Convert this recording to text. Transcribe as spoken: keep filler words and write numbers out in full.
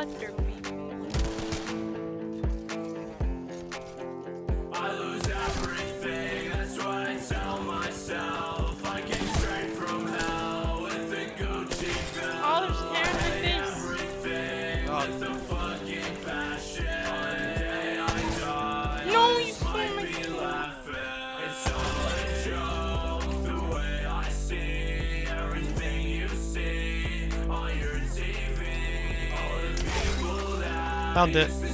after me. I lose everything, that's what I tell myself. I came straight from hell with a Gucci belt. Oh, there's hair in my face. Everything with a fucking passion. On the day I die, No, I you just stole might my be food. laughing. It's all a joke, the way I see everything you see on your T V. All the people that Found it. you